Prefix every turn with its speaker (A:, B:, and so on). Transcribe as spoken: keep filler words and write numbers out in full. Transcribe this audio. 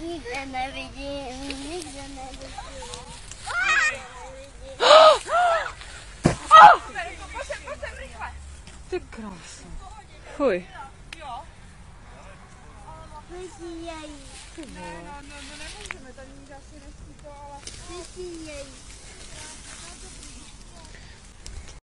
A: Nikde nevidím, nikde nevidím.
B: Ty krása. Fuj.
A: Vidí jej.
B: Ty vole.